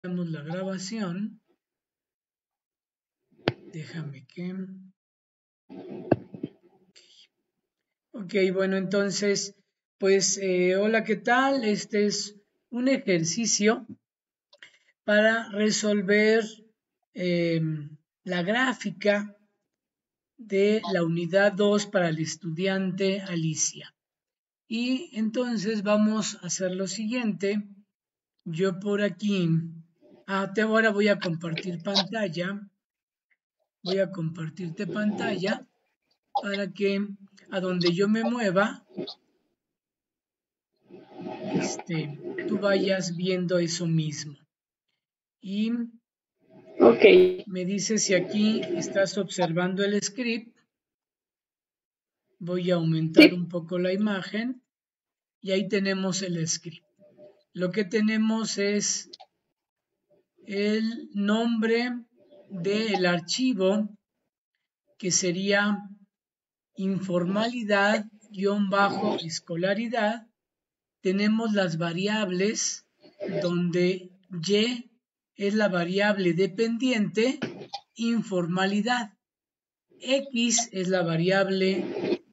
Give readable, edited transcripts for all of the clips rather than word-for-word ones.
Damos la grabación. Déjame que... Ok, bueno, entonces, pues, hola, ¿qué tal? Este es un ejercicio para resolver la gráfica de la unidad 2 para el estudiante Alicia. Y entonces vamos a hacer lo siguiente. Yo por aquí, ahora voy a compartir pantalla. Voy a compartirte pantalla para que a donde yo me mueva, tú vayas viendo eso mismo. Y me dices si aquí estás observando el script. Voy a aumentar un poco la imagen y ahí tenemos el script. Lo que tenemos es el nombre del archivo, que sería informalidad-escolaridad. Tenemos las variables donde Y es la variable dependiente, informalidad. X es la variable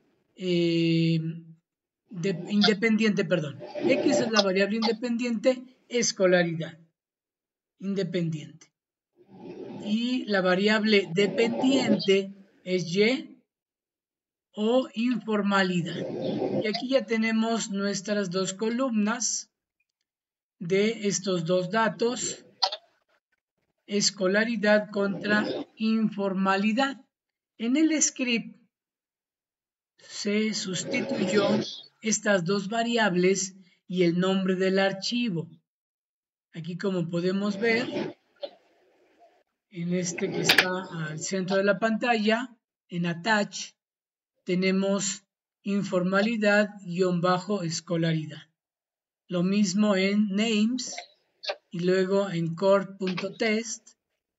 independiente, perdón. X es la variable independiente, escolaridad. Independiente. Y la variable dependiente es Y o informalidad. Y aquí ya tenemos nuestras dos columnas de estos dos datos, escolaridad contra informalidad. En el script se sustituyó estas dos variables y el nombre del archivo. Aquí, como podemos ver, en este que está al centro de la pantalla, en Attach, tenemos informalidad-escolaridad. Lo mismo en Names y luego en Core.test,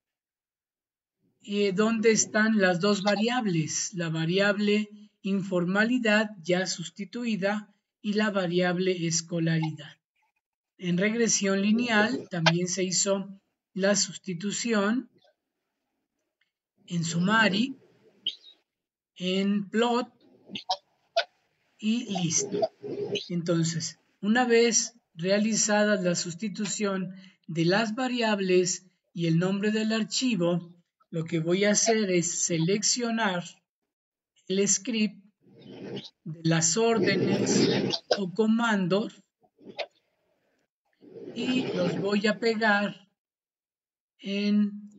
donde están las dos variables, la variable informalidad ya sustituida y la variable escolaridad. En regresión lineal también se hizo la sustitución en Summary, en Plot y listo. Entonces, una vez realizada la sustitución de las variables y el nombre del archivo, lo que voy a hacer es seleccionar el script de las órdenes o comandos y los voy a pegar en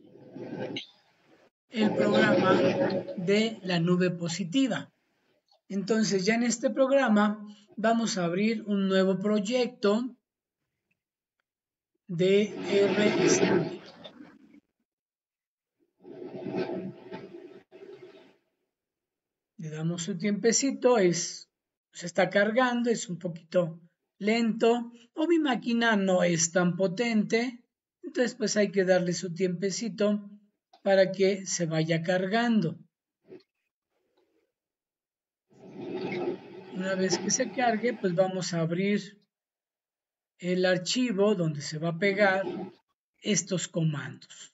el programa de la nube positiva. Entonces, ya en este programa vamos a abrir un nuevo proyecto de RStudio. Le damos su tiempecito, se está cargando, es un poquito lento, o mi máquina no es tan potente, entonces pues hay que darle su tiempecito para que se vaya cargando. Una vez que se cargue, pues vamos a abrir el archivo donde se va a pegar estos comandos.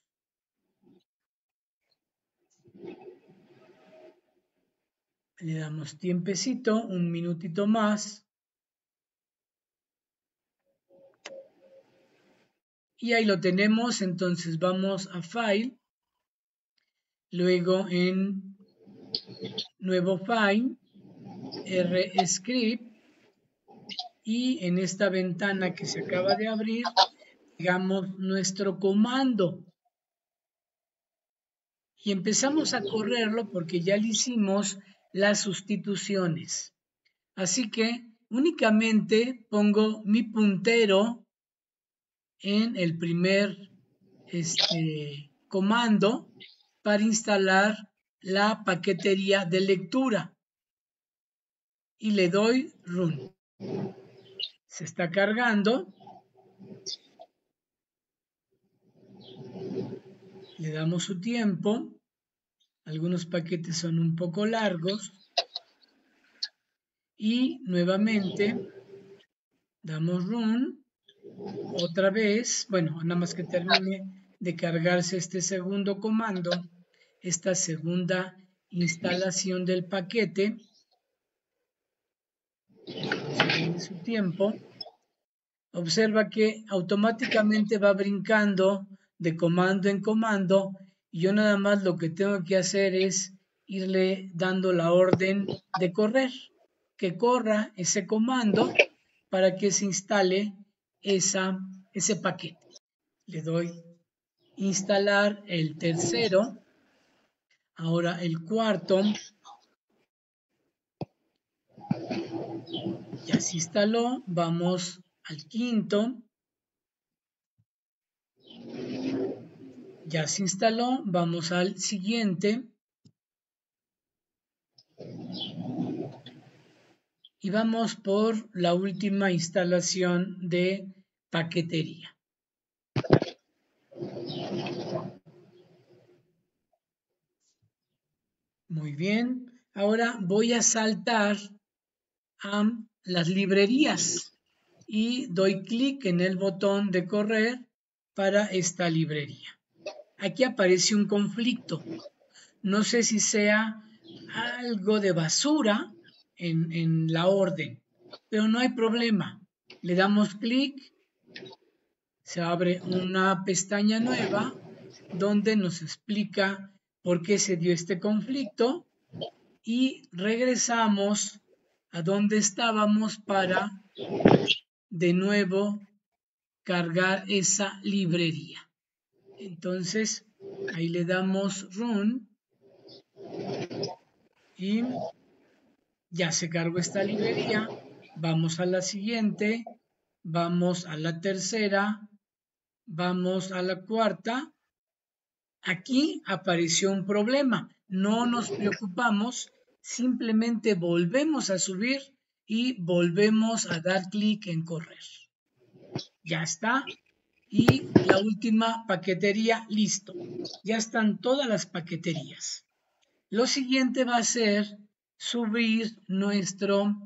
Le damos tiempecito, un minutito más. Y ahí lo tenemos, entonces vamos a File, luego en Nuevo File, RScript, y en esta ventana que se acaba de abrir, digamos nuestro comando. Y empezamos a correrlo porque ya le hicimos las sustituciones. Así que únicamente pongo mi puntero en el primer comando para instalar la paquetería de lectura y le doy Run. Se está cargando. Le damos su tiempo. Algunos paquetes son un poco largos. Y nuevamente damos Run. otra vez, bueno, nada más que termine de cargarse este segundo comando, esta segunda instalación del paquete, en su tiempo, observa que automáticamente va brincando de comando en comando y yo nada más lo que tengo que hacer es irle dando la orden de correr, que corra ese comando para que se instale ese paquete. Le doy instalar el tercero, ahora el cuarto, ya se instaló, vamos al quinto, ya se instaló, vamos al siguiente y vamos por la última instalación de paquetería. Muy bien, ahora voy a saltar a las librerías y doy clic en el botón de correr para esta librería. Aquí aparece un conflicto. No sé si sea algo de basura en la orden, pero no hay problema. Le damos clic, se abre una pestaña nueva donde nos explica por qué se dio este conflicto y regresamos a donde estábamos para de nuevo cargar esa librería. Entonces ahí le damos run y ya se cargó esta librería. Vamos a la siguiente, vamos a la tercera, vamos a la cuarta. Aquí apareció un problema. No nos preocupamos, simplemente volvemos a subir y volvemos a dar clic en correr. Ya está. Y la última paquetería, listo. Ya están todas las paqueterías. Lo siguiente va a ser subir nuestro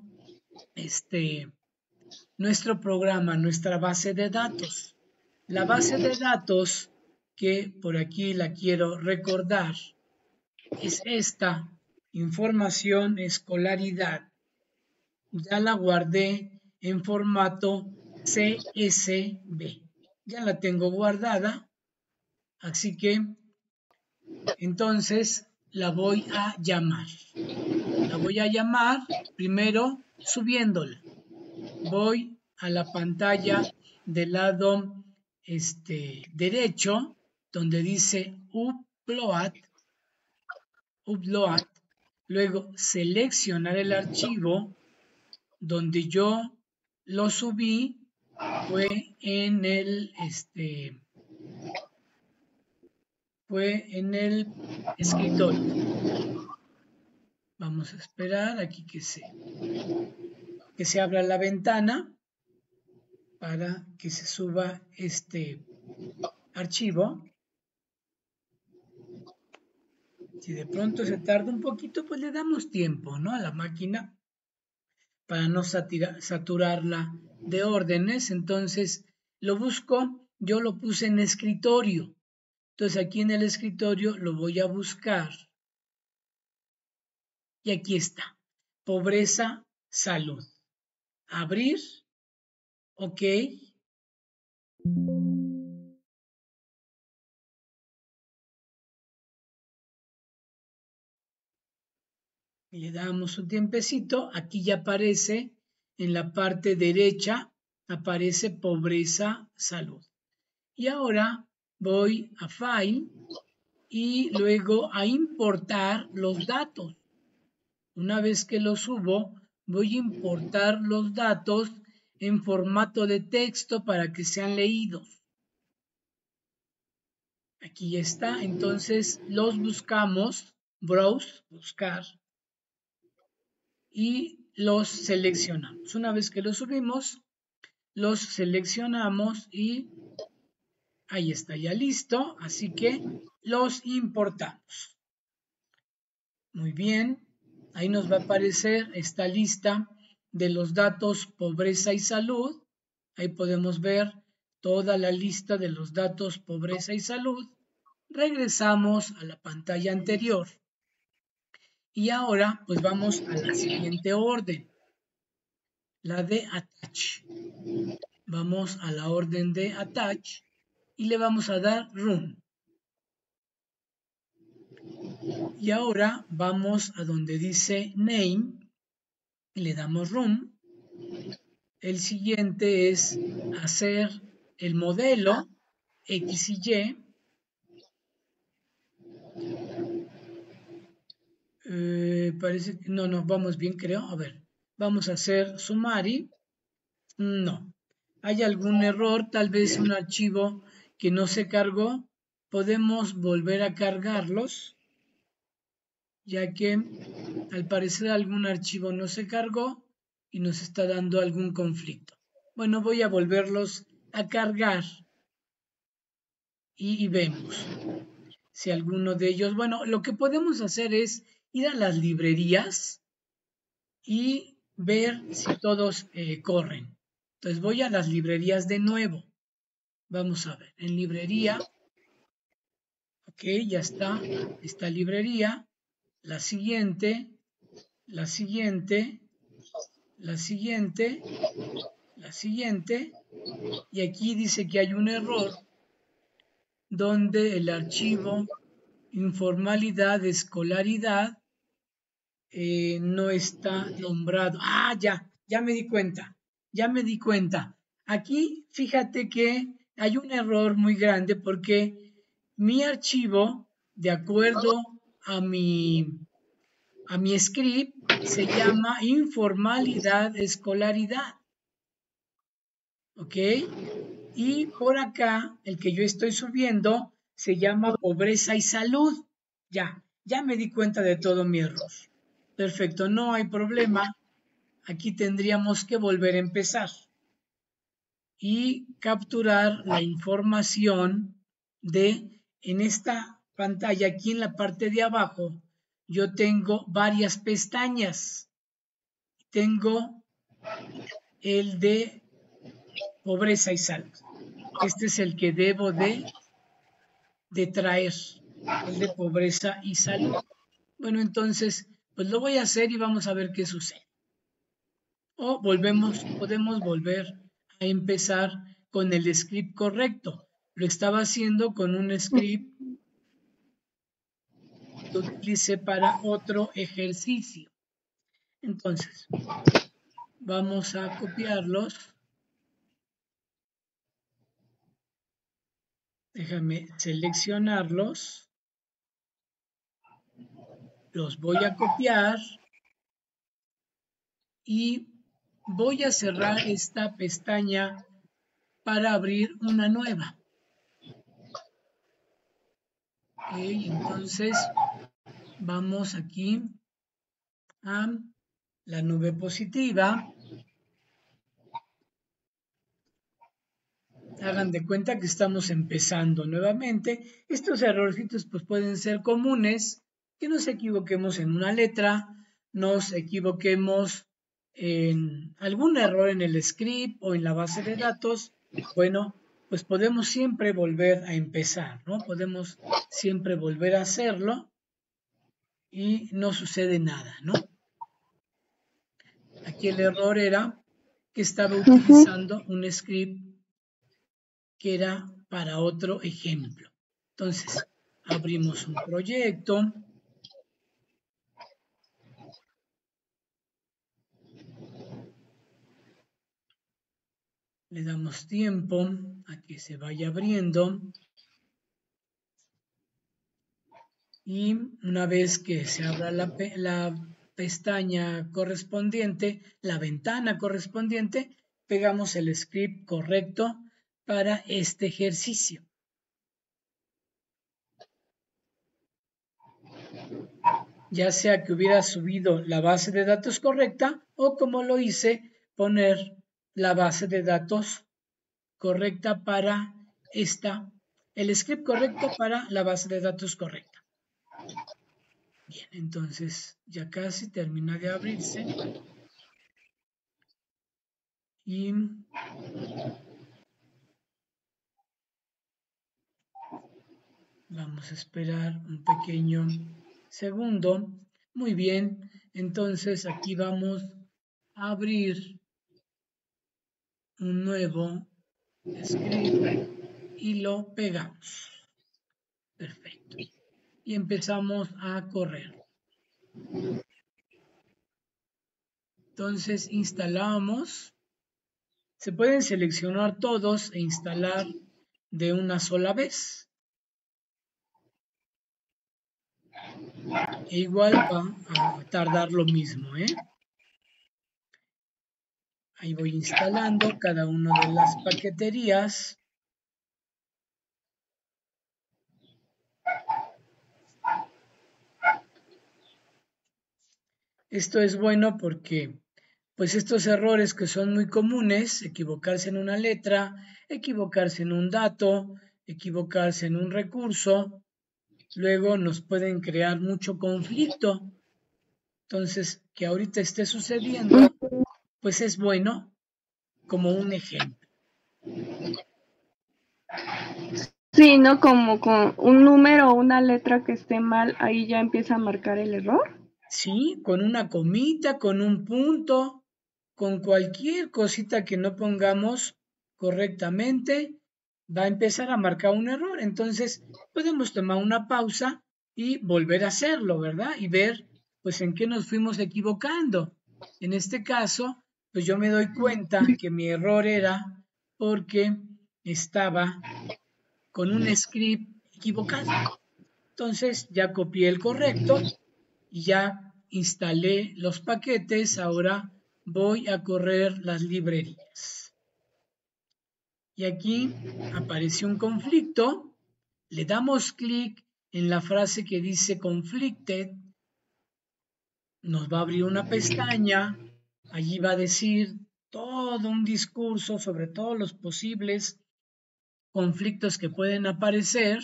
programa, nuestra base de datos. La base de datos, que por aquí la quiero recordar, es esta, información escolaridad. Ya la guardé en formato CSV. Ya la tengo guardada, así que entonces la voy a llamar. La voy a llamar primero subiéndola. Voy a la pantalla del lado derecho donde dice upload, luego seleccionar el archivo donde yo lo subí fue en el escritorio. Vamos a esperar aquí que se abra la ventana para que se suba este archivo. Si de pronto se tarda un poquito, pues le damos tiempo, ¿no?, a la máquina para no saturarla de órdenes. Entonces lo busco, yo lo puse en escritorio. Entonces aquí en el escritorio lo voy a buscar. Y aquí está. Pobreza, salud. Abrir. Ok. Le damos un tiempecito. Aquí ya aparece en la parte derecha, aparece pobreza, salud. Y ahora voy a File y luego a importar los datos. Una vez que los subo, voy a importar los datos en formato de texto para que sean leídos. Aquí ya está, entonces los buscamos, browse, buscar, y los seleccionamos. Una vez que los subimos, los seleccionamos y ahí está ya listo, así que los importamos. Muy bien, ahí nos va a aparecer esta lista de los datos pobreza y salud. Ahí podemos ver toda la lista de los datos pobreza y salud. Regresamos a la pantalla anterior. Y ahora pues vamos a la siguiente orden, la de attach. Vamos a la orden de attach y le vamos a dar run. Y ahora vamos a donde dice name y le damos run. El siguiente es hacer el modelo X y Y. Parece que no, vamos bien, creo. A ver, vamos a hacer summary. No. ¿Hay algún error? Tal vez un archivo que no se cargó. Podemos volver a cargarlos, ya que al parecer algún archivo no se cargó y nos está dando algún conflicto. Bueno, voy a volverlos a cargar y vemos si alguno de ellos, bueno, lo que podemos hacer es ir a las librerías y ver si todos corren. Entonces voy a las librerías de nuevo. Vamos a ver, en librería, ok, ya está, esta librería, la siguiente, la siguiente, la siguiente, la siguiente, y aquí dice que hay un error donde el archivo informalidad escolaridad no está nombrado. Ah, ya me di cuenta. Aquí fíjate que hay un error muy grande porque mi archivo, de acuerdo a mi script, se llama informalidad escolaridad. ¿Ok? Y por acá, el que yo estoy subiendo se llama pobreza y salud. Ya me di cuenta de todo mi error. Perfecto, no hay problema. Aquí tendríamos que volver a empezar y capturar la información de, en esta pantalla, aquí en la parte de abajo, yo tengo varias pestañas. Tengo el de pobreza y salud. Este es el que debo de traer, el de pobreza y salud. Bueno, entonces, pues lo voy a hacer y vamos a ver qué sucede. O podemos volver a empezar con el script correcto. Lo estaba haciendo con un script que utilicé para otro ejercicio. Entonces, vamos a copiarlos. Déjame seleccionarlos. Los voy a copiar y voy a cerrar esta pestaña para abrir una nueva. Okay, entonces vamos aquí a la nube positiva. Hagan de cuenta que estamos empezando nuevamente. Estos errorcitos pues pueden ser comunes, que nos equivoquemos en una letra, nos equivoquemos en algún error en el script o en la base de datos. Bueno, pues podemos siempre volver a empezar, ¿no? Podemos siempre volver a hacerlo y no sucede nada, ¿no? Aquí el error era que estaba utilizando un script que era para otro ejemplo. Entonces, abrimos un proyecto. Le damos tiempo a que se vaya abriendo. Y una vez que se abra la pestaña correspondiente, la ventana correspondiente, pegamos el script correcto para este ejercicio. Ya sea que hubiera subido la base de datos correcta o, como lo hice, poner la base de datos correcta para el script correcto para la base de datos correcta. Bien, entonces ya casi termina de abrirse. y vamos a esperar un pequeño segundo. Muy bien, entonces aquí vamos a abrir un nuevo script y lo pegamos. Perfecto. Y empezamos a correr. Entonces instalamos. Se pueden seleccionar todos e instalar de una sola vez. E igual va a tardar lo mismo, ¿eh? Ahí voy instalando cada una de las paqueterías. Esto es bueno porque pues estos errores que son muy comunes, equivocarse en una letra, equivocarse en un dato, equivocarse en un recurso, luego nos pueden crear mucho conflicto. Entonces, que ahorita esté sucediendo, pues es bueno como un ejemplo. Sí, ¿no? Como con un número o una letra que esté mal, ahí ya empieza a marcar el error. Sí, con una comita, con un punto, con cualquier cosita que no pongamos correctamente, va a empezar a marcar un error. Entonces, podemos tomar una pausa y volver a hacerlo, ¿verdad? Y ver, pues, en qué nos fuimos equivocando. En este caso, pues yo me doy cuenta que mi error era porque estaba con un script equivocado. Entonces, ya copié el correcto y ya instalé los paquetes. Ahora voy a correr las librerías. Y aquí aparece un conflicto. Le damos clic en la frase que dice conflicted. Nos va a abrir una pestaña. Allí va a decir todo un discurso sobre todos los posibles conflictos que pueden aparecer.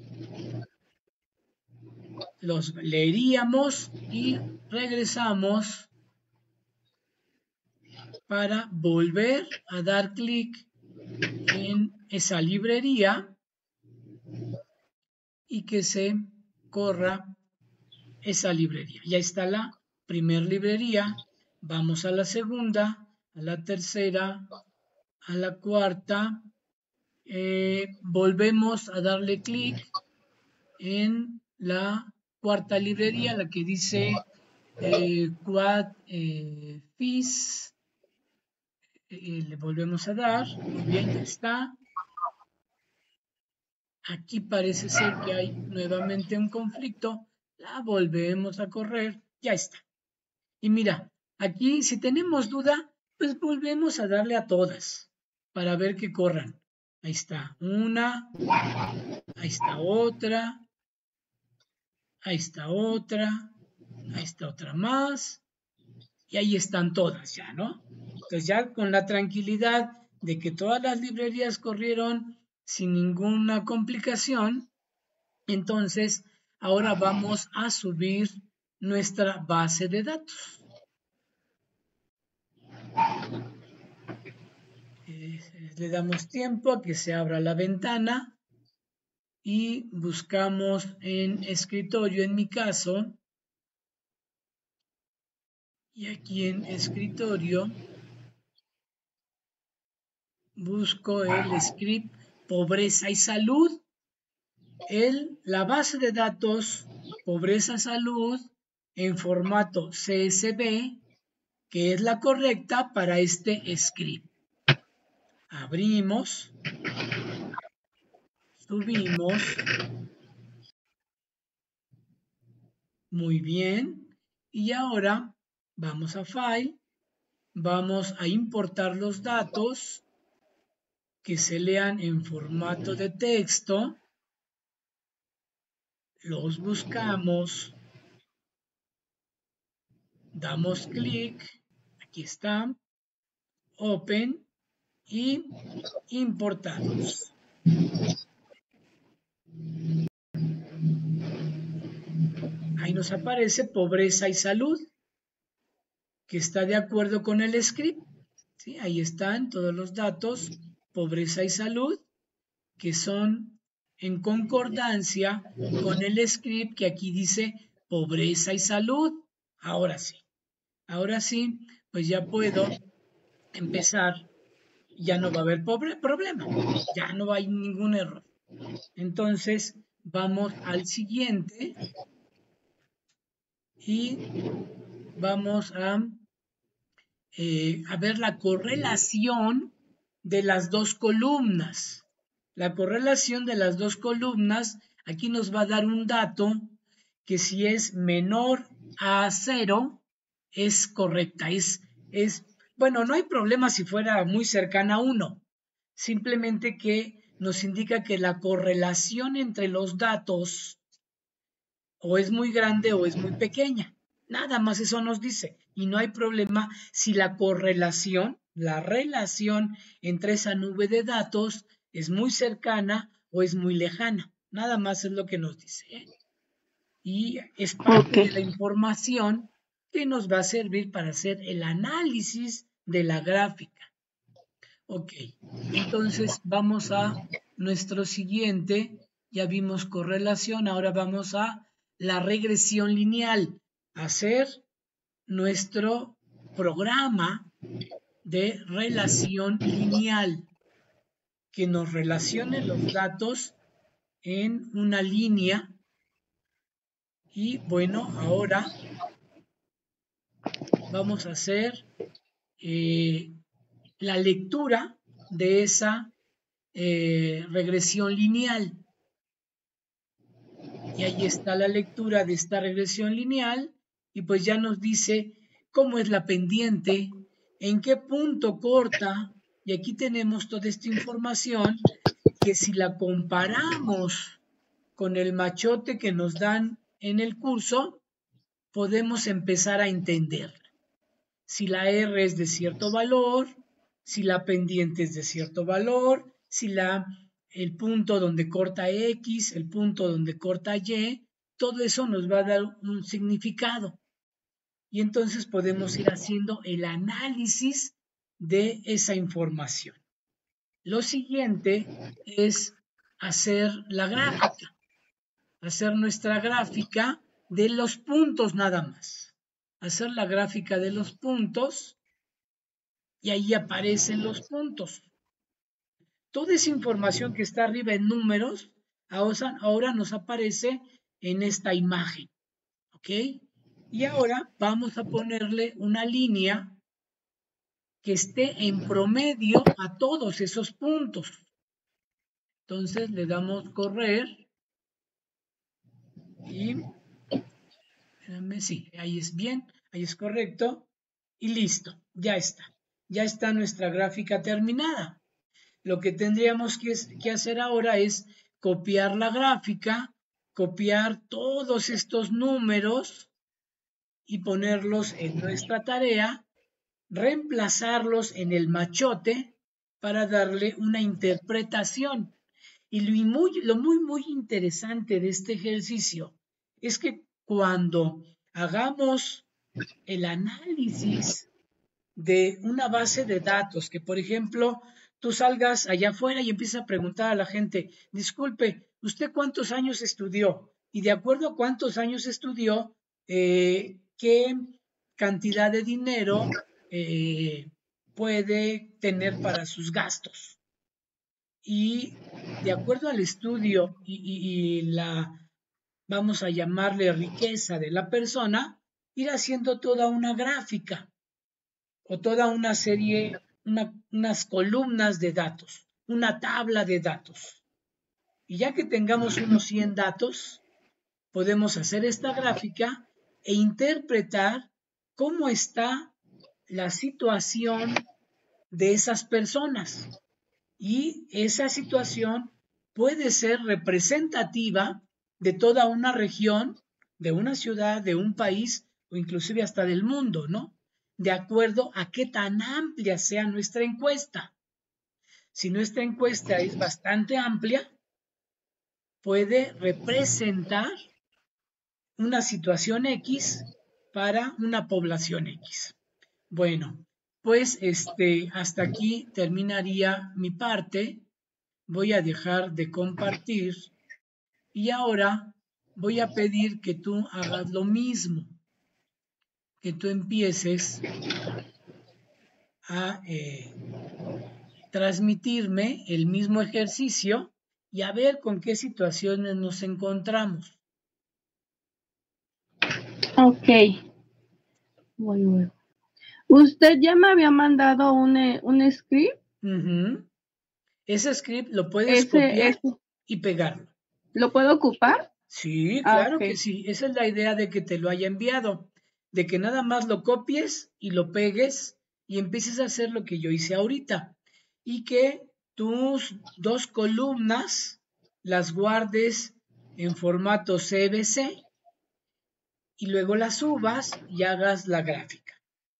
Los leeríamos y regresamos para volver a dar clic en esa librería y que se corra esa librería. Ya está la primera librería. Vamos a la segunda, a la tercera, a la cuarta. Volvemos a darle clic en la cuarta librería, la que dice Quad Fis. Le volvemos a dar. Muy bien, ya está. Aquí parece ser que hay nuevamente un conflicto. La volvemos a correr. Ya está. Y mira, aquí si tenemos duda, pues volvemos a darle a todas para ver que corran. Ahí está una, ahí está otra, ahí está otra, ahí está otra más. Y ahí están todas ya, ¿no? Entonces ya con la tranquilidad de que todas las librerías corrieron sin ninguna complicación, entonces ahora vamos a subir nuestra base de datos. Le damos tiempo a que se abra la ventana y buscamos en escritorio, en mi caso, y aquí en escritorio busco el script pobreza y salud. La base de datos pobreza salud en formato CSV, que es la correcta para este script. Abrimos, subimos, muy bien, y ahora vamos a File, vamos a importar los datos que se lean en formato de texto, los buscamos, damos clic, aquí está, Open y importados. Ahí nos aparece pobreza y salud, que está de acuerdo con el script. ¿sí? Ahí están todos los datos, pobreza y salud, que son en concordancia con el script que aquí dice pobreza y salud. Ahora sí, pues ya puedo empezar, ya no va a haber problema, ya no hay ningún error. Entonces, vamos al siguiente y vamos a ver la correlación de las dos columnas. La correlación de las dos columnas aquí nos va a dar un dato que si es menor a 0 es correcta. Bueno, no hay problema si fuera muy cercana a 1. Simplemente que nos indica que la correlación entre los datos o es muy grande o es muy pequeña. Nada más eso nos dice. Y no hay problema si la correlación, la relación entre esa nube de datos es muy cercana o es muy lejana. Nada más es lo que nos dice, ¿eh? Y es parte de la información que nos va a servir para hacer el análisis de la gráfica. Ok, entonces vamos a nuestro siguiente. Ya vimos correlación, ahora vamos a la regresión lineal, hacer nuestro programa de relación lineal que nos relacione los datos en una línea. Y bueno, ahora vamos a hacer la lectura de esa regresión lineal. Y ahí está la lectura de esta regresión lineal y pues ya nos dice cómo es la pendiente, en qué punto corta, y aquí tenemos toda esta información que si la comparamos con el machote que nos dan en el curso, podemos empezar a entender si la R es de cierto valor, si la pendiente es de cierto valor, si el punto donde corta X, el punto donde corta Y, todo eso nos va a dar un significado. Y entonces podemos ir haciendo el análisis de esa información. Lo siguiente es hacer la gráfica, hacer nuestra gráfica de los puntos nada más. Hacer la gráfica de los puntos y ahí aparecen los puntos. Toda esa información que está arriba en números, ahora nos aparece en esta imagen, ¿ok? Y ahora vamos a ponerle una línea que esté en promedio a todos esos puntos. Entonces le damos correr y, sí, ahí es bien, ahí es correcto y listo, ya está. Ya está nuestra gráfica terminada. Lo que tendríamos que hacer ahora es copiar la gráfica, copiar todos estos números y ponerlos en nuestra tarea, reemplazarlos en el machote para darle una interpretación. Y lo muy interesante de este ejercicio es que cuando hagamos el análisis de una base de datos, que por ejemplo tú salgas allá afuera y empiezas a preguntar a la gente, disculpe, ¿usted cuántos años estudió? Y de acuerdo a cuántos años estudió, ¿qué cantidad de dinero puede tener para sus gastos? Y de acuerdo al estudio y vamos a llamarle riqueza de la persona, ir haciendo toda una gráfica o toda una serie, unas columnas de datos, una tabla de datos. Y ya que tengamos unos 100 datos, podemos hacer esta gráfica e interpretar cómo está la situación de esas personas. Y esa situación puede ser representativa de toda una región, de una ciudad, de un país o inclusive hasta del mundo, ¿no? De acuerdo a qué tan amplia sea nuestra encuesta. Si nuestra encuesta es bastante amplia, puede representar una situación X para una población X. Bueno, pues hasta aquí terminaría mi parte. Voy a dejar de compartir y ahora voy a pedir que tú hagas lo mismo, que tú empieces a transmitirme el mismo ejercicio y a ver con qué situaciones nos encontramos. Ok. Bueno. Usted ya me había mandado un script. Ese script lo puedes copiar Ese, y pegarlo. ¿lo puedo ocupar? Sí, Ah, claro que ok. sí. Esa es la idea de que te lo haya enviado, de que nada más lo copies y lo pegues y empieces a hacer lo que yo hice ahorita y que tus dos columnas las guardes en formato CBC y luego las subas y hagas la gráfica.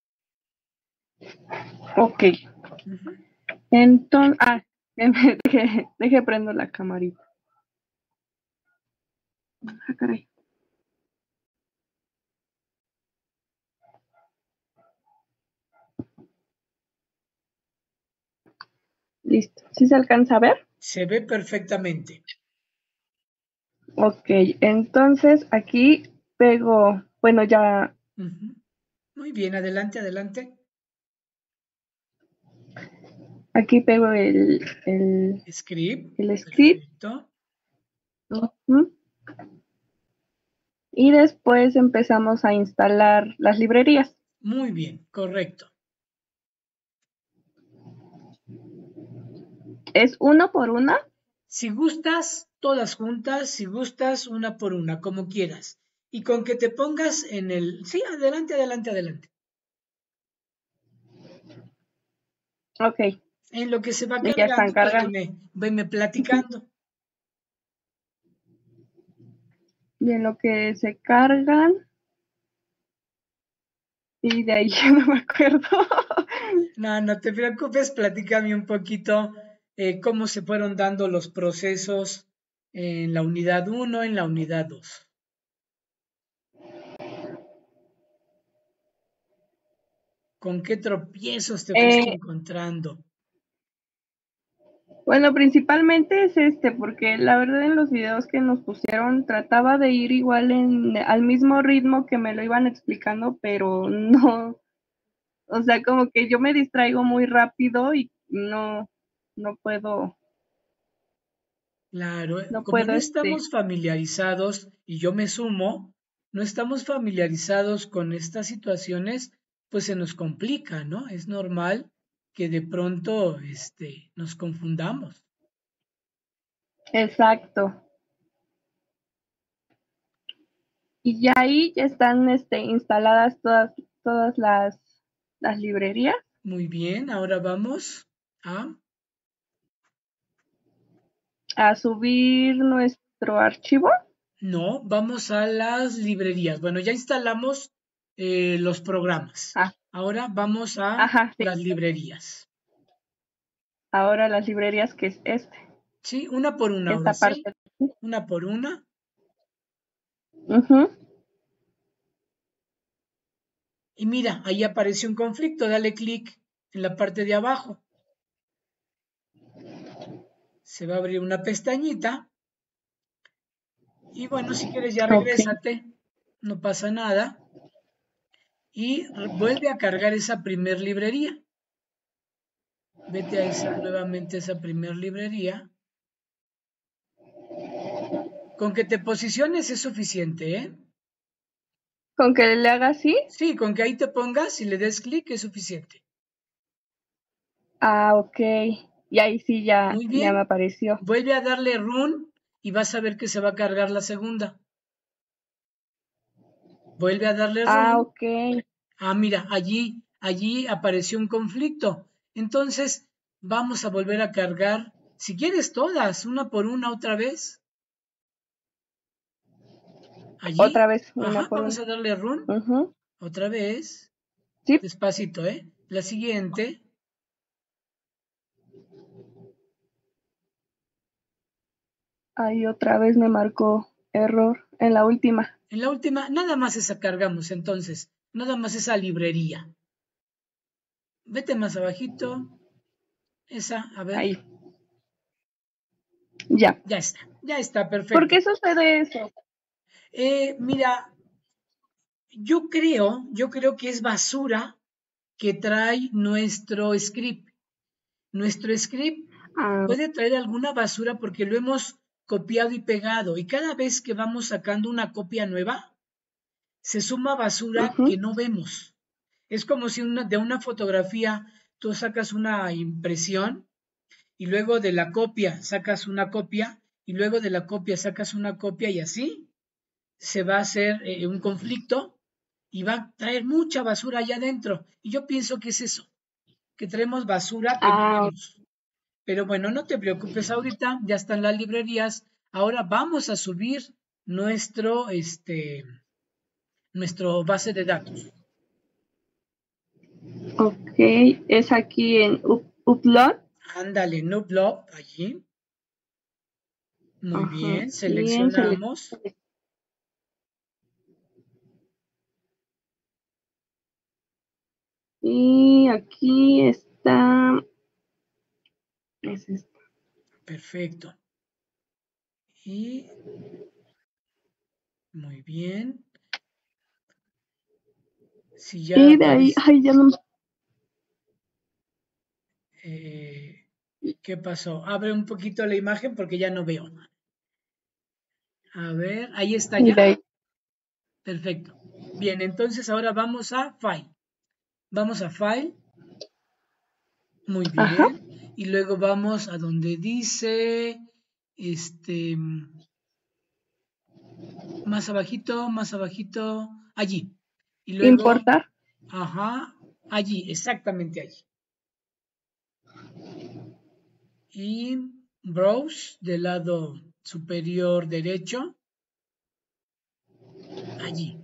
Ok. Ujú. Entonces, deje prendo la camarita. Ah, caray. Listo. ¿Sí se alcanza a ver? Se ve perfectamente. Ok, entonces aquí pego, bueno, ya Ujú. Muy bien, adelante, adelante. aquí pego Script, el script. perfecto. Ujú. Y después empezamos a instalar las librerías. Muy bien, correcto. ¿Es uno por una? Si gustas, todas juntas, si gustas, una por una, como quieras. Y con que te pongas en el... Sí, adelante, adelante, adelante. Ok, En lo que se va y ya están cargando, pues cargando. veme Ujú. platicando. Y en lo que se cargan, y de ahí ya no me acuerdo. No, no te preocupes, platícame un poquito cómo se fueron dando los procesos en la unidad 1, en la unidad 2. ¿Con qué tropiezos te fuiste Eh, encontrando? bueno, principalmente es porque la verdad en los videos que nos pusieron trataba de ir igual al mismo ritmo que me lo iban explicando, pero no, o sea, como que yo me distraigo muy rápido y no puedo, Claro, no como puedo, no estamos familiarizados, y yo me sumo, no estamos familiarizados con estas situaciones, pues se nos complica, ¿no? Es normal que de pronto, nos confundamos. exacto. Y ya ahí ya están, instaladas todas las librerías. Muy bien, ahora vamos A subir nuestro archivo. no, vamos a las librerías. Bueno, ya instalamos los programas. Ah, Ahora vamos a ajá, sí. las librerías. Ahora las librerías, que es Sí, una por una, ahora esta sí. parte. Una por una. Ujú. Y mira, ahí apareció un conflicto. Dale clic en la parte de abajo. Se va a abrir una pestañita. Y bueno, si quieres ya Ok, regrésate. No pasa nada. Y vuelve a cargar esa primer librería. Vete a esa nuevamente a esa primer librería. Con que te posiciones es suficiente, ¿eh? con que le haga así. Sí, con que ahí te pongas y le des clic es suficiente. Ah, ok. Y ahí sí Muy ya me bien. apareció. Vuelve a darle run y vas a ver que se va a cargar la segunda. Vuelve a darle Ah, run. ok. Ah, mira, allí apareció un conflicto. Entonces, vamos a volver a cargar, si quieres todas, una por una otra vez. Otra Allí, vez, una ajá, por vamos una. a darle run Ujú. otra vez. Sí, Despacito, ¿eh? La siguiente. ahí otra vez me marcó error en la última. En la última, nada más esa cargamos entonces, nada más esa librería. Vete más abajito. Esa, a ver. Ahí. Ya. Ya está, perfecto. ¿Por qué sucede eso? Mira, yo creo que es basura que trae nuestro script. Nuestro script puede traer alguna basura porque lo hemos copiado y pegado, y cada vez que vamos sacando una copia nueva, se suma basura que no vemos. Es como si de una fotografía tú sacas una impresión y luego de la copia sacas una copia y luego de la copia sacas una copia, y así se va a hacer un conflicto y va a traer mucha basura allá adentro. Y yo pienso que es eso, que traemos basura que no vemos. Pero bueno, no te preocupes ahorita, ya están las librerías. Ahora vamos a subir nuestro base de datos. Ok, es aquí en Upload. Ándale, en Upload, allí. Muy bien, seleccionamos. Y aquí está. Es esta. Perfecto. Y muy bien. Si ya Y de ahí, ay, ya no. ¿Qué pasó? Abre un poquito la imagen porque ya no veo. A ver, ahí está ya. Perfecto. Bien, entonces ahora vamos a File. Vamos a File. Muy bien. Ajá. Y luego vamos a donde dice, más abajito, allí. Y luego, Importar. ajá, allí, exactamente allí. Y Browse del lado superior derecho, allí.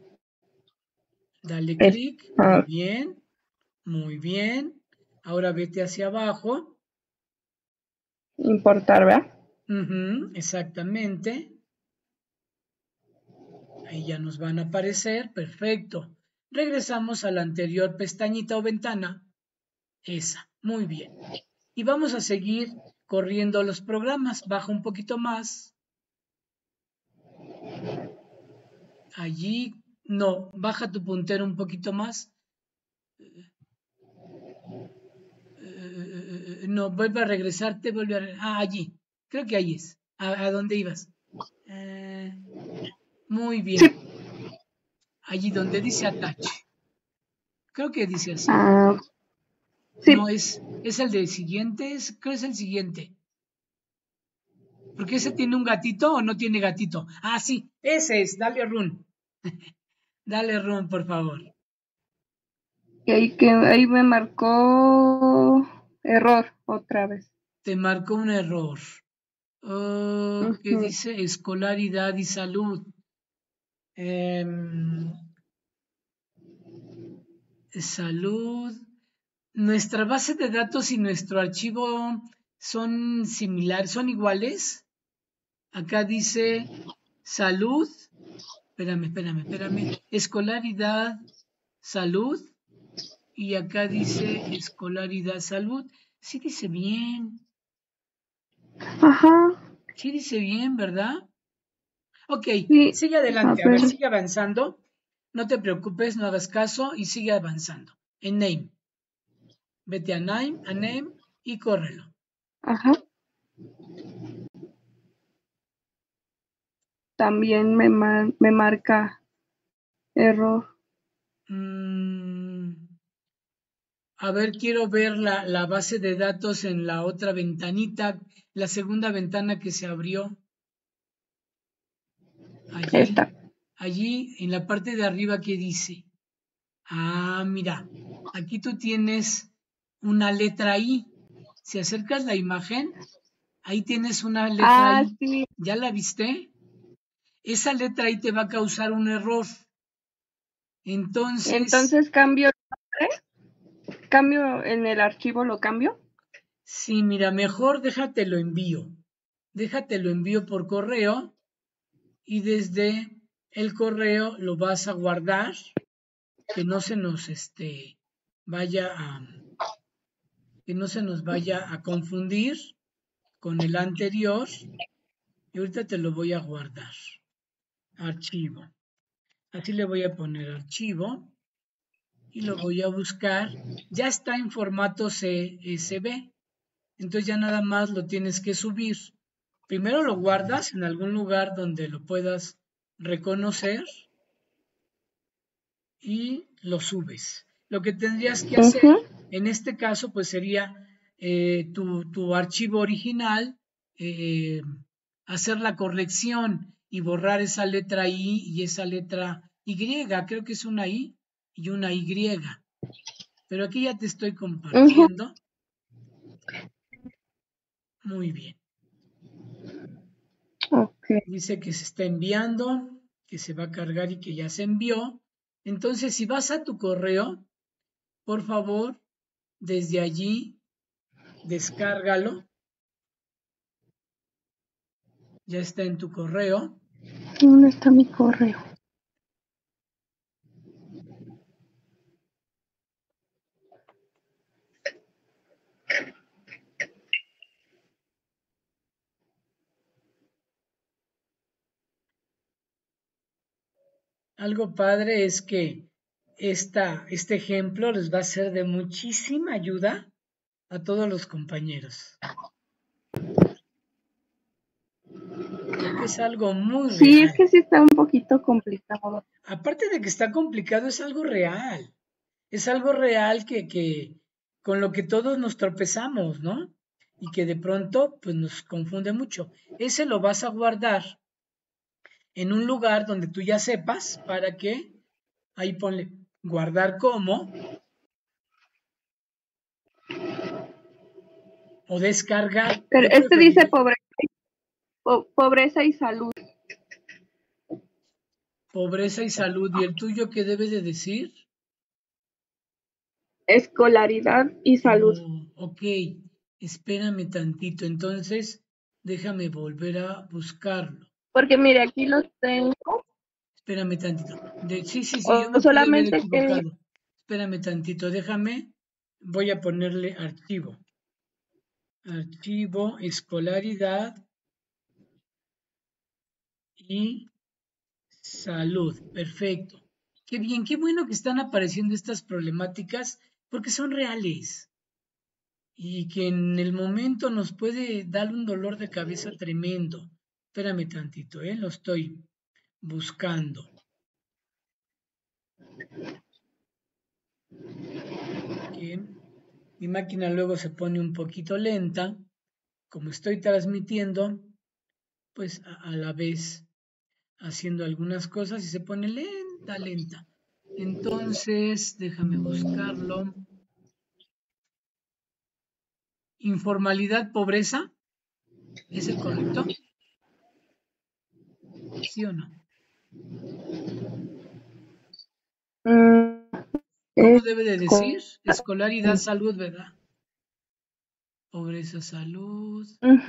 Dale clic, muy bien, muy bien. Ahora vete hacia abajo. Importar, ¿verdad? Exactamente. Ahí ya nos van a aparecer, perfecto. Regresamos a la anterior pestañita o ventana. Esa, muy bien. Y vamos a seguir corriendo los programas. Baja un poquito más. Allí, no, baja tu puntero un poquito más. No, vuelve a regresarte, allí. Creo que ahí es. ¿A dónde ibas? Muy bien. Sí. Allí donde dice attach. Creo que dice así. Sí. No, es el del siguiente. Creo que es el siguiente. Porque ese tiene un gatito o no tiene gatito. Ah, sí, ese es. Dale run. Dale run, por favor. Ahí me marcó error otra vez. Te marcó un error. ¿Qué dice? Escolaridad y salud. Salud. Nuestra base de datos y nuestro archivo son similares, son iguales. Acá dice salud. Espérame. Escolaridad, salud. Y acá dice escolaridad, salud. Sí dice bien. Ajá. Sí dice bien, ¿verdad? Ok, Sí. sigue adelante. A ver, sigue avanzando. No te preocupes, no hagas caso y sigue avanzando. En name. Vete a name y córrelo. Ajá. También me marca error. A ver, quiero ver la base de datos en la otra ventanita, la segunda ventana que se abrió. Allí en la parte de arriba, ¿qué dice? Ah, mira, aquí tú tienes una letra I. Si acercas la imagen, ahí tienes una letra I. Sí. ¿Ya la viste? Esa letra I te va a causar un error. Entonces cambio en el archivo, lo cambio. Sí, mira, mejor déjatelo envío. Déjatelo envío por correo y desde el correo lo vas a guardar, que no se nos vaya que no se nos vaya a confundir con el anterior. Y ahorita te lo voy a guardar. Archivo. Así le voy a poner archivo y lo voy a buscar. Ya está en formato CSV. Entonces ya nada más lo tienes que subir. Primero lo guardas en algún lugar donde lo puedas reconocer y lo subes. Lo que tendrías que hacer en este caso pues sería tu archivo original, hacer la corrección y borrar esa letra I y esa letra Y, creo que es una I y una Y. Pero aquí ya te estoy compartiendo. Muy bien. Okay. Dice que se está enviando, que se va a cargar y que ya se envió. Entonces, si vas a tu correo, por favor, desde allí, descárgalo. Ya está en tu correo. ¿Dónde está mi correo? Algo padre es que este ejemplo les va a ser de muchísima ayuda a todos los compañeros. Porque es algo muy Sí, real. es que sí está un poquito complicado. Aparte de que está complicado, es algo real. Es algo real que con lo que todos nos tropezamos, ¿no? Y que de pronto pues nos confunde mucho. Ese lo vas a guardar en un lugar donde tú ya sepas para que ahí ponle guardar como o descargar. Pero Yo este dice preferiría pobreza y salud. pobreza y salud. ¿Y el tuyo qué debe de decir? Escolaridad y salud. Oh, ok, espérame tantito. Entonces, déjame volver a buscarlo. Porque mire, aquí los tengo. Espérame tantito. Sí, yo O me pude haber solamente que equivocado. Espérame tantito, déjame. Voy a ponerle archivo. Archivo, escolaridad y salud. Perfecto. Qué bien, qué bueno que están apareciendo estas problemáticas porque son reales y que en el momento nos puede dar un dolor de cabeza tremendo. Espérame tantito, lo estoy buscando. Que mi máquina luego se pone un poquito lenta. Como estoy transmitiendo, pues a la vez haciendo algunas cosas y se pone lenta. Entonces, déjame buscarlo. Informalidad, pobreza, ¿es el correcto? ¿Sí o no? ¿Cómo es debe de decir? Escolaridad, salud, ¿verdad? Pobreza, salud.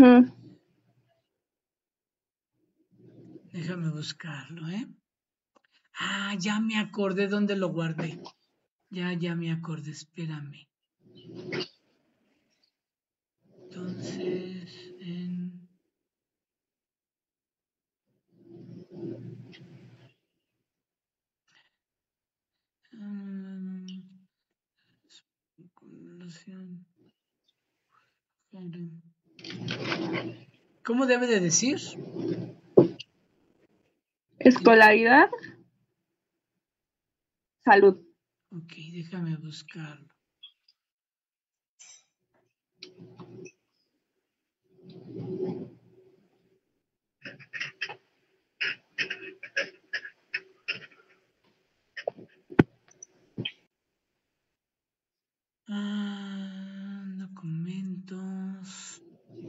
Déjame buscarlo, ¿eh? Ah, ya me acordé dónde lo guardé. Ya me acordé, espérame. Entonces, ¿cómo debe de decir? escolaridad, salud. Ok, déjame buscarlo. Documentos.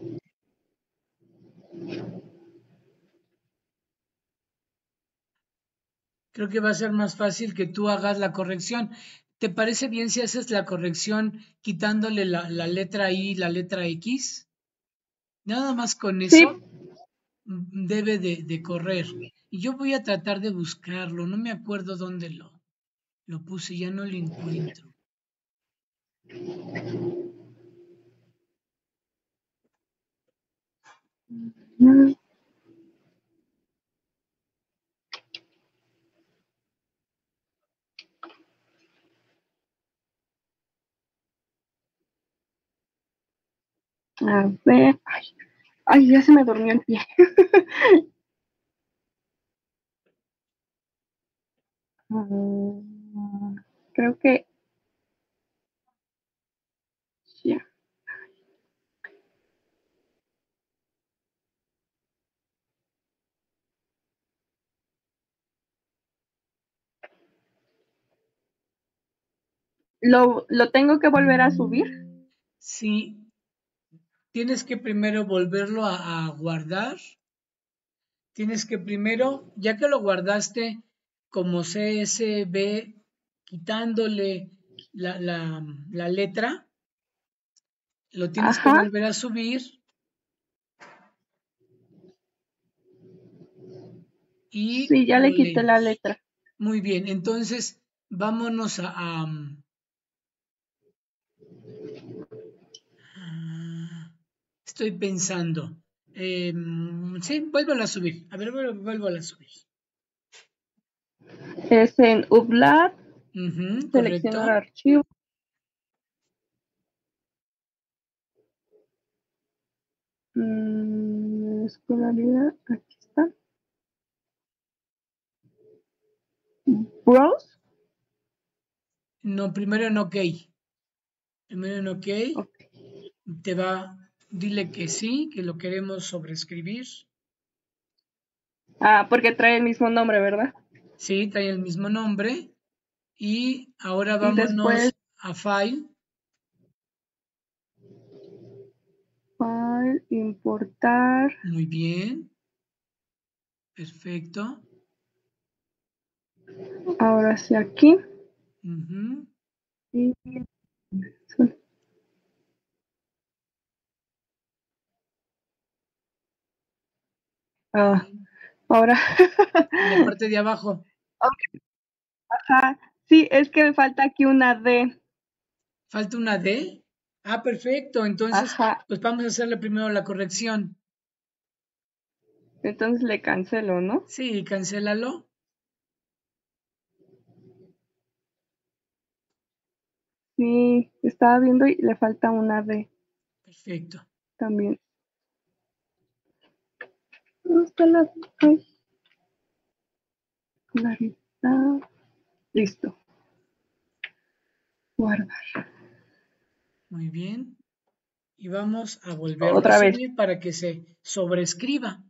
Creo que va a ser más fácil que tú hagas la corrección. ¿Te parece bien si haces la corrección quitándole la letra I y la letra X? Nada más con Sí, eso debe de correr. Y yo voy a tratar de buscarlo. No me acuerdo dónde lo puse, ya no lo encuentro. A ver. Ay, ya se me durmió el pie. Creo que ya. ¿Lo tengo que volver a subir? Sí, tienes que primero volverlo a guardar. Tienes que primero, ya que lo guardaste como CSV, quitándole la letra, lo tienes que Ajá. volver a subir y Sí, ya le lo quité la leemos. letra. Muy bien, entonces vámonos estoy pensando. Sí, vuélvelo a subir. A ver, vuélvelo a subir. Es en Upload, seleccionar Correcto. archivo. Escolaridad, aquí está. Browse. No, primero en OK. Primero en OK. Okay. Te va, dile que sí, que lo queremos sobreescribir. Ah, porque trae el mismo nombre, ¿verdad? Sí, trae el mismo nombre. Y ahora Y después vámonos a File. file, importar. Muy bien. Perfecto. Ahora sí aquí. Ujú. Y Y ahora. en la parte de abajo, Ajá. Sí, es que me falta aquí una D. falta una D. Ah, perfecto. Entonces, Ajá. pues vamos a hacerle primero la corrección. Entonces le cancelo, ¿no? Sí, cancélalo. Sí, estaba viendo y le falta una D Perfecto. también. ¿Dónde está la D? Claridad. Listo. Guardar. Muy bien. Y vamos a volverlo a Otra vez. subir para que se sobrescriba.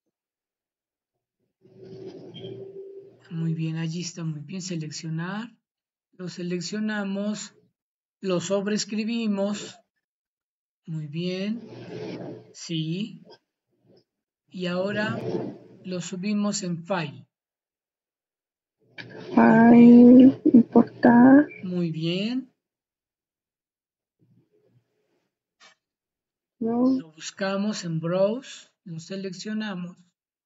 Muy bien, allí está muy bien. Seleccionar. Lo seleccionamos. Lo sobrescribimos. Muy bien. Sí. Y ahora lo subimos en File. Muy bien. File, importar. Muy bien. No. Lo buscamos en Browse. Lo seleccionamos.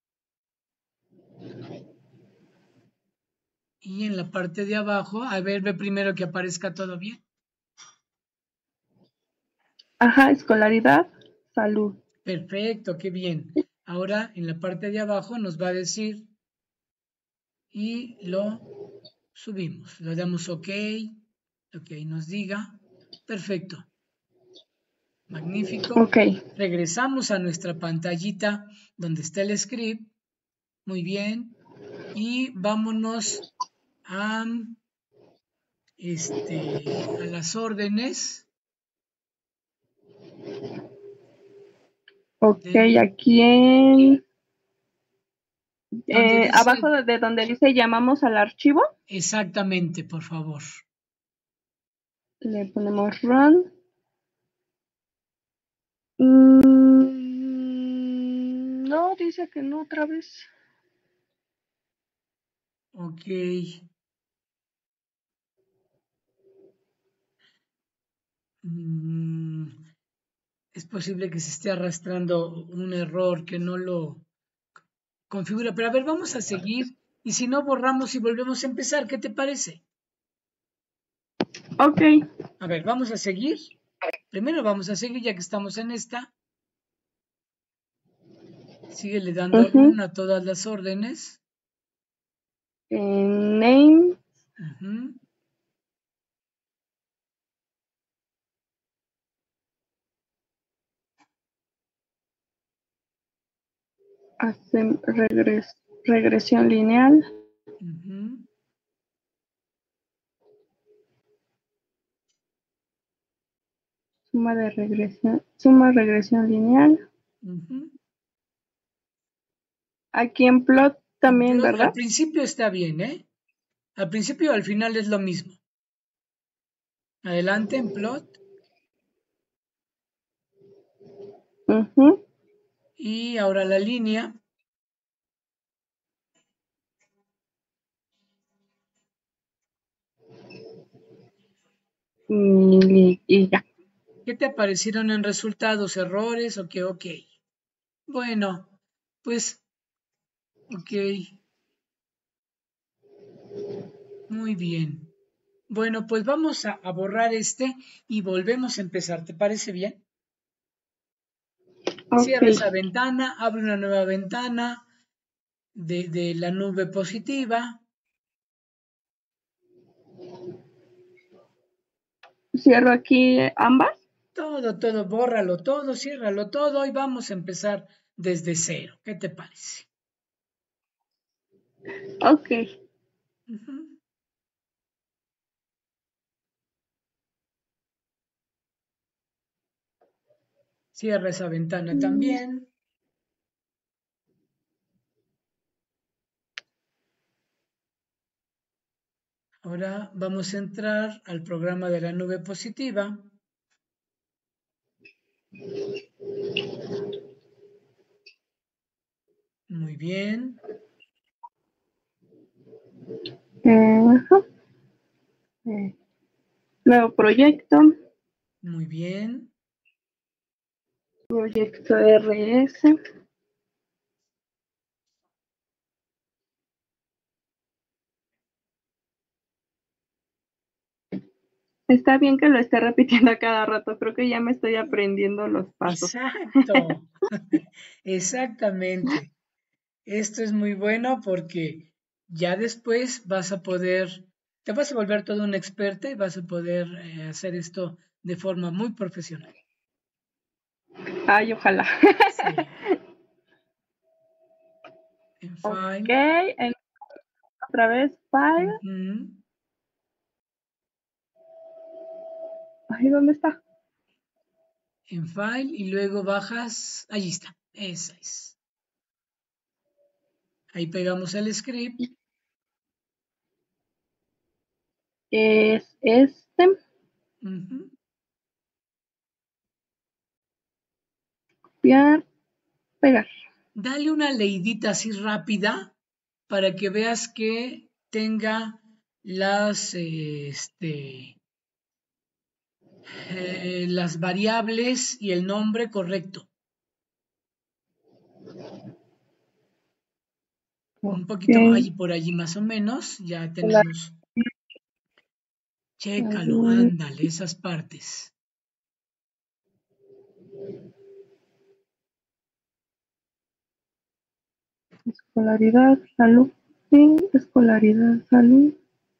Y en la parte de abajo, a ver, ve primero que aparezca todo bien. Ajá, escolaridad, salud. Perfecto, qué bien. Ahora en la parte de abajo nos va a decir y lo subimos. Le damos OK, lo que ahí nos diga. Perfecto, magnífico. Ok. Regresamos a nuestra pantallita donde está el script. Muy bien. Y vámonos a, a las órdenes. Ok, De, aquí en, donde abajo dice de donde dice llamamos al archivo, exactamente, por favor. le ponemos run. No, dice que no otra vez. Ok. Mm, es posible que se esté arrastrando un error que no lo configura. Pero a ver, vamos a seguir. Y si no, borramos y volvemos a empezar. ¿Qué te parece? Ok. A ver, vamos a seguir. Primero vamos a seguir ya que estamos en esta. Síguele dando Uh-huh. a todas las órdenes. Name. Uh-huh. Hacen regresión lineal. Uh-huh. Suma regresión lineal. Uh-huh. Aquí en plot también, Plot, al ¿verdad? principio está bien, ¿eh? Al principio, al final es lo mismo. Adelante en plot. Uh-huh. Y ahora la línea. Y ya. ¿Qué te aparecieron en resultados? ¿Errores? Ok. Bueno, pues, ok. Muy bien. Bueno, pues vamos a borrar este y volvemos a empezar. ¿Te parece bien? Cierra Ok. esa ventana, abre una nueva ventana de la nube positiva. Cierro aquí ambas. Todo, bórralo todo, ciérralo todo y vamos a empezar desde cero. ¿Qué te parece? Ok. Ujú. Cierra esa ventana también. Ahora vamos a entrar al programa de la nube positiva. Muy bien, Ajá. Nuevo proyecto. muy bien. Proyecto RS. Está bien que lo esté repitiendo a cada rato. Creo que ya me estoy aprendiendo los pasos. Exacto, exactamente. Esto es muy bueno porque ya después vas a poder, te vas a volver todo un experta y vas a poder hacer esto de forma muy profesional. Ay, ojalá. Sí. En Ok. File. Otra vez File. Ujú. Ay, ¿dónde está? En File y luego bajas, allí está, esa es. Ahí pegamos el script. Es este. Ujú. Copiar, pegar. Dale una leidita así rápida para que veas que tenga las variables y el nombre correcto. Un poquito Ok. ahí por allí más o menos, ya tenemos. Chécalo, Salud, ándale, esas partes. escolaridad, salud. Sí, escolaridad, salud.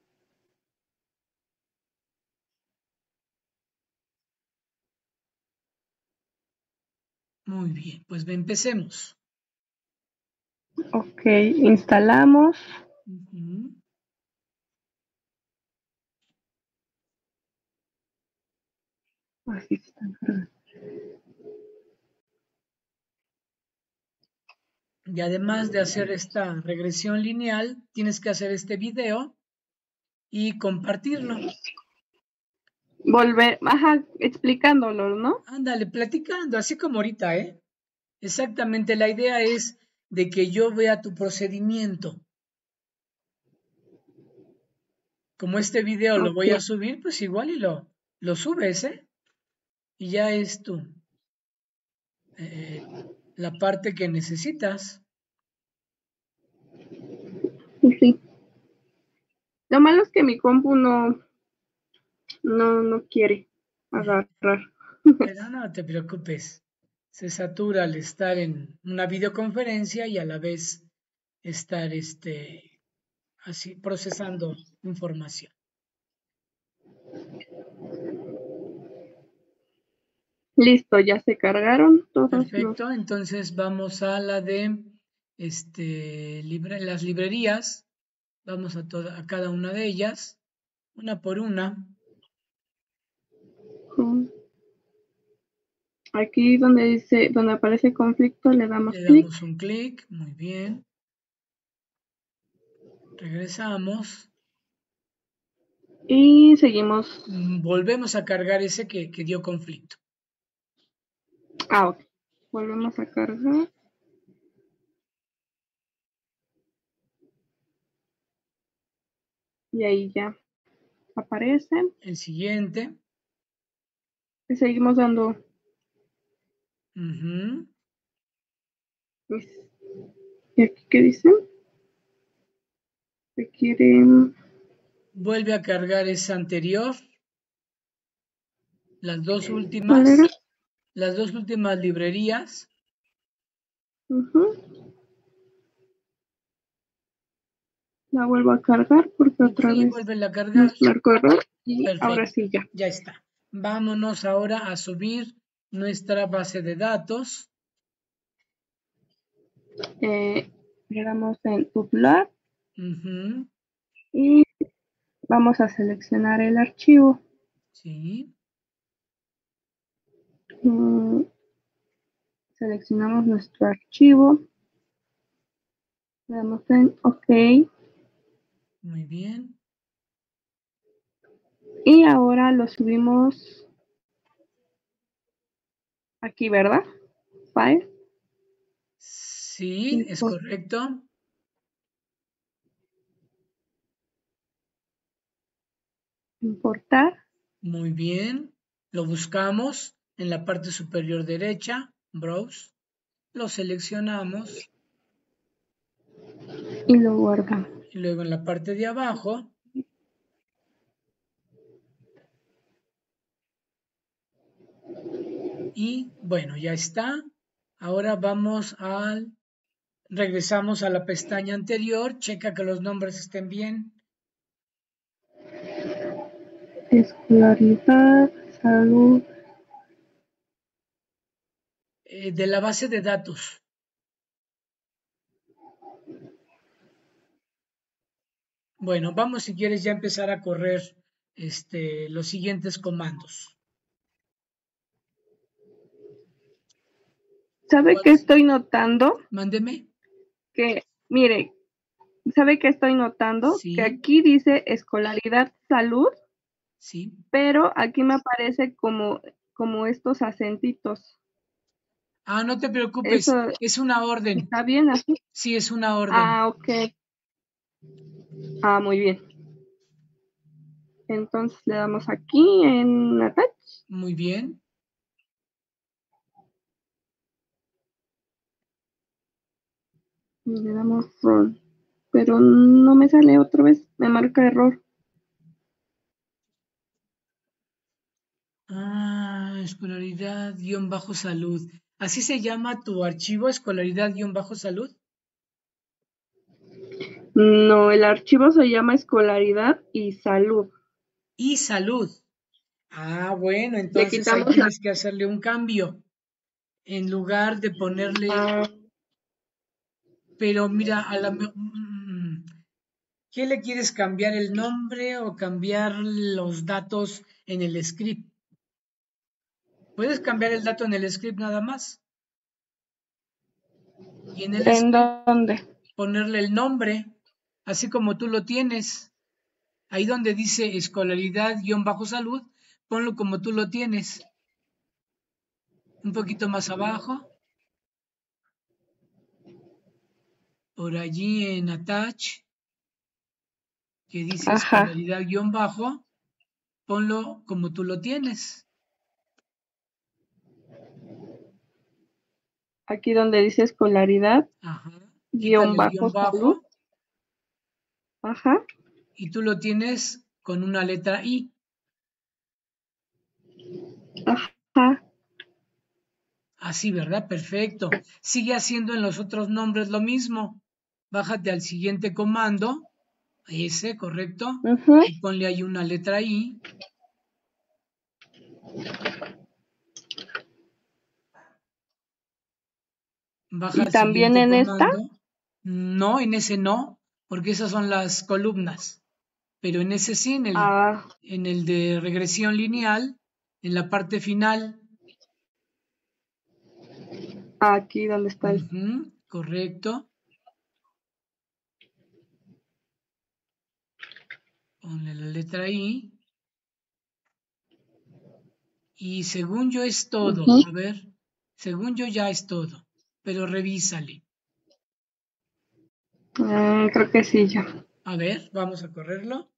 Muy bien, pues empecemos. Ok, instalamos. Ujú. Así está. Y además de hacer esta regresión lineal, tienes que hacer este video y compartirlo. Volver, ajá, explicándolo, ¿no? Ándale, platicando, así como ahorita, ¿eh? Exactamente, la idea es de que yo vea tu procedimiento. Como este video lo voy Ok, a subir, pues igual y lo subes, ¿eh? Y ya es tú, eh, la parte que necesitas. sí. Lo malo es que mi compu no no quiere agarrar. Pero no te preocupes, se satura al estar en una videoconferencia y a la vez estar así procesando información. Listo, ya se cargaron todos los. Perfecto, entonces vamos a la de las librerías. Vamos a cada una de ellas, una por una. Aquí donde aparece conflicto, le damos Le clic. damos un clic, muy bien. Regresamos. Y seguimos. Volvemos a cargar ese que dio conflicto. Ok. Volvemos a cargar. Y ahí ya aparece. El siguiente. Y seguimos dando. Ujú. ¿Y aquí qué dice? Requiere. Vuelve a cargar esa anterior. Las dos ¿Cuál era? últimas librerías. La vuelvo a cargar porque otra Sí, vez vuelve a cargar. nos marcó error. Y ahora Perfecto. sí ya. Ya está. Vámonos ahora a subir nuestra base de datos. Le damos en upload. Ujú. Y vamos a seleccionar el archivo. Sí. Seleccionamos nuestro archivo. Le damos en OK. Muy bien. Y ahora lo subimos aquí, ¿verdad? File. Sí, es correcto. Importar. Muy bien. Lo buscamos en la parte superior derecha. Browse. Lo seleccionamos. Y lo guardamos. Y luego en la parte de abajo. Y bueno, ya está. Ahora regresamos a la pestaña anterior. Checa que los nombres estén bien. Escolaridad, salud. De la base de datos. Bueno, vamos si quieres ya empezar a correr los siguientes comandos. ¿Sabe qué estoy notando? Mándeme. Que, mire, ¿sabe qué estoy notando? Que Sí, aquí dice escolaridad, salud, sí. pero aquí me aparece como estos acentitos. Ah, no te preocupes. ¿Eso Es una orden. está bien así? Sí, es una orden. Ah, ok. Ah, muy bien. Entonces le damos aquí en Attach. Muy bien. Y le damos Run. Pero no me sale otra vez. Me marca error. Ah, escolaridad-salud. ¿Así se llama tu archivo, escolaridad-salud? No, el archivo se llama escolaridad y salud. Y salud. Ah, bueno, Le entonces ahí quitamos la. tienes que hacerle un cambio. En lugar de ponerle, pero mira, ¿qué le quieres cambiar el nombre o cambiar los datos en el script? Puedes cambiar el dato en el script nada más. Y en el ¿En script dónde? ponerle el nombre, así como tú lo tienes. Ahí donde dice escolaridad-salud, ponlo como tú lo tienes. Un poquito más abajo. Por allí en Attach, que dice Ajá. escolaridad-bajo, ponlo como tú lo tienes. Aquí donde dice escolaridad, Ajá. guión Quítale el bajo guión salud. bajo Ajá. y tú lo tienes con una letra I. Ajá. Así, ¿verdad? Perfecto. Sigue haciendo en los otros nombres lo mismo. Bájate al siguiente comando, ese, correcto, Ujú. y ponle ahí una letra I. Baja ¿Y al también siguiente en esta? comando. No, en ese no, porque esas son las columnas. Pero en ese sí, Ah, en el de regresión lineal, en la parte final. aquí donde está el... Ujú, correcto. Ponle la letra I. Y según yo es todo. Ujú. A ver, según yo ya es todo. Pero revísale. Creo que sí, ya. A ver, vamos a correrlo.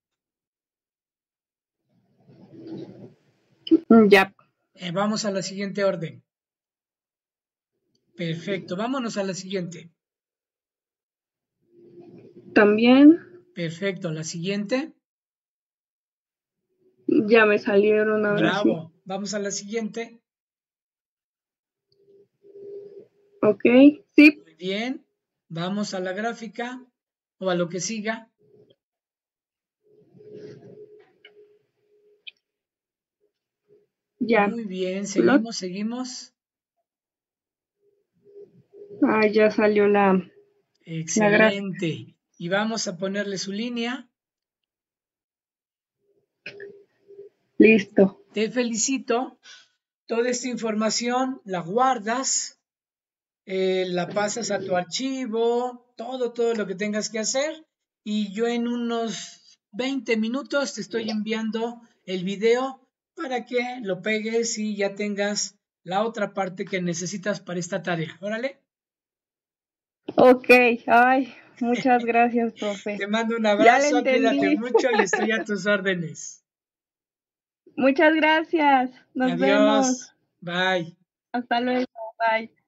Ya, Vamos a la siguiente orden. Perfecto, vámonos a la siguiente. también Perfecto, la siguiente. ya me salieron ahora sí. Bravo, vamos a la siguiente. Ok, sí, Muy bien, vamos a la gráfica o a lo que siga. ya. Muy bien, Plot. seguimos, seguimos. Ah, ya salió la gráfica. Excelente. Y vamos a ponerle su línea. Listo. Te felicito. Toda esta información la guardas, la pasas a tu archivo, todo lo que tengas que hacer. Y yo en unos 20 minutos te estoy enviando el video para que lo pegues y ya tengas la otra parte que necesitas para esta tarea. Órale. Ok, ay, muchas gracias, profe. Te mando un Ya le abrazo, cuídate entendí. mucho y estoy a tus órdenes. Muchas gracias. Nos Adiós. vemos. Bye. Hasta luego. Bye.